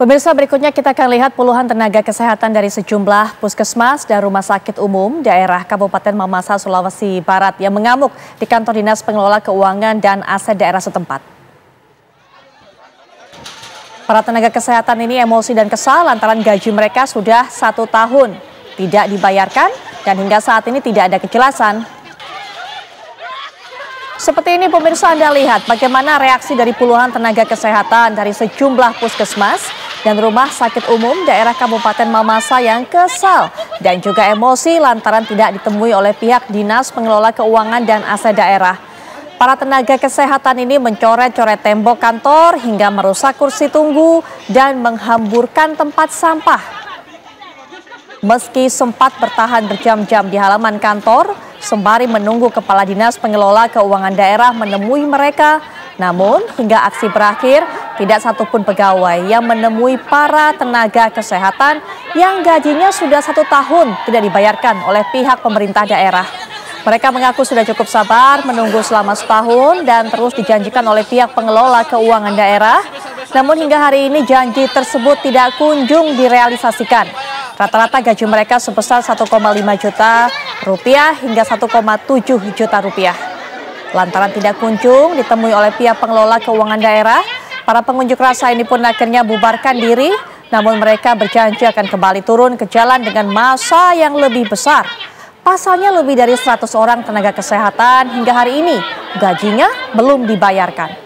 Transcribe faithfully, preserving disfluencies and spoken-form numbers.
Pemirsa, berikutnya kita akan lihat puluhan tenaga kesehatan dari sejumlah puskesmas dan rumah sakit umum daerah Kabupaten Mamasa, Sulawesi Barat yang mengamuk di kantor Dinas Pengelola Keuangan dan Aset daerah setempat. Para tenaga kesehatan ini emosi dan kesal lantaran gaji mereka sudah satu tahun tidak dibayarkan dan hingga saat ini tidak ada kejelasan. Seperti ini pemirsa, Anda lihat bagaimana reaksi dari puluhan tenaga kesehatan dari sejumlah puskesmas dan rumah sakit umum daerah Kabupaten Mamasa yang kesal dan juga emosi lantaran tidak ditemui oleh pihak Dinas Pengelola Keuangan dan Aset daerah. Para tenaga kesehatan ini mencoret-coret tembok kantor hingga merusak kursi tunggu dan menghamburkan tempat sampah. Meski sempat bertahan berjam-jam di halaman kantor, sembari menunggu Kepala Dinas Pengelola Keuangan Daerah menemui mereka, namun hingga aksi berakhir, tidak satupun pegawai yang menemui para tenaga kesehatan yang gajinya sudah satu tahun tidak dibayarkan oleh pihak pemerintah daerah. Mereka mengaku sudah cukup sabar menunggu selama setahun dan terus dijanjikan oleh pihak pengelola keuangan daerah, namun hingga hari ini janji tersebut tidak kunjung direalisasikan. Rata-rata gaji mereka sebesar satu koma lima juta rupiah hingga satu koma tujuh juta rupiah. Lantaran tidak kunjung ditemui oleh pihak pengelola keuangan daerah, para pengunjuk rasa ini pun akhirnya bubarkan diri, namun mereka berjanji akan kembali turun ke jalan dengan massa yang lebih besar. Pasalnya lebih dari seratus orang tenaga kesehatan hingga hari ini gajinya belum dibayarkan.